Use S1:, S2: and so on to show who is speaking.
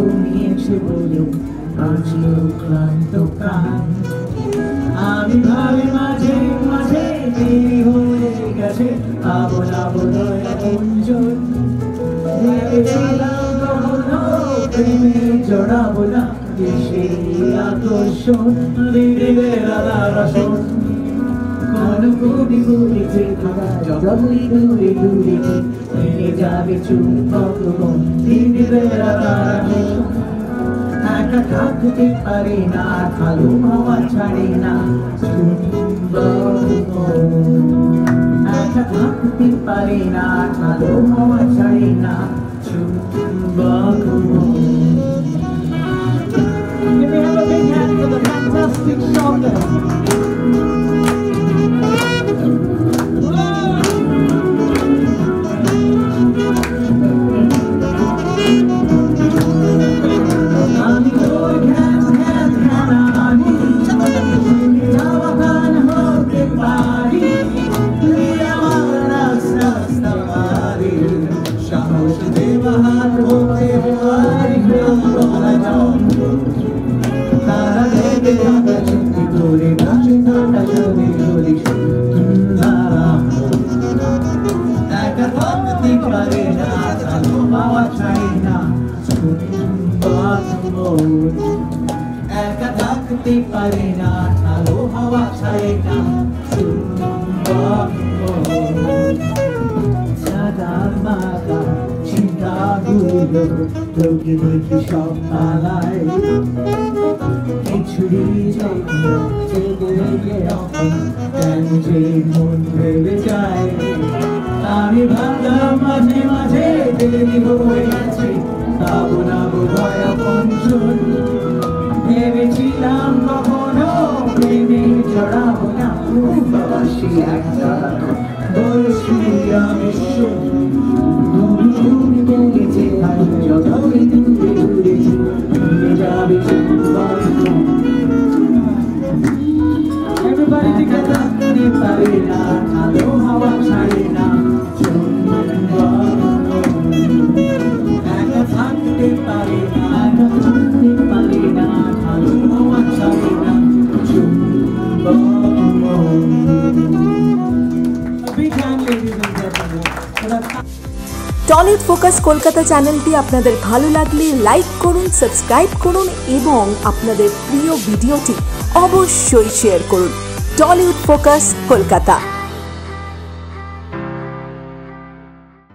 S1: ঘুমিয়েছে বলে বাঁচলো ক্লান্ত প্রাণ। আমি ভাবে মাঝে মাঝে দেরি হয়ে গেছে, পাবো না বোধহয় আপনজন। ভেবেছিলাম কখনো প্রেমে জড়াবো না, সেই আকর্ষণ দিনের আলার আসন। কোন কবি বলেছে যতই দূরে দূরে ফিরে যাবে চুম্বক মন দিনের আলার আসন। একা থাকতে পারে না, কালো হাওয়া ছাড়ে না চুম্বক মন। একা থাকতে পারে না, কালো হাওয়া ছাড়ে না চুম্বক মন। Give me a big hand for the fantastic shoulder. একা থাকতে পারে না, কালো হাওয়া ছাড়ে না চুম্বক মন। সাদা মাথা চিন্তাগুলো লোকে দেখি সব পালায়, ছুরি কেন যে মন ভেবে যায়। আমি ভাবলাম মাঝে মাঝে দেরি হয়ে গেছে, পাবো না বোধহয় আপনজন। ভেবেছিলাম কখনো প্রেমে জড়াবো না, ভালোবাসি একটা বলছি আমি তুমি বলেছে যতই দূরে দূরে ফিরে যাবে চুম্বক মন। Everybody together, পারে না, কালো হাওয়া ছাড়ে না চুম্বক মন। একা থাকতে পারে না, একা থাকতে পারে না, কালো হাওয়া ছাড়ে না চুম্বক মন। Big hand, ladies and gentlemen.
S2: Tollywood focus Kolkata চ্যানেলটি আপনাদের ভালো লাগলে লাইক করুন, সাবস্ক্রাইব করুন এবং আপনাদের প্রিয় ভিডিওটি অবশ্যই শেয়ার করুন। টলিউড ফোকাস কলকাতা।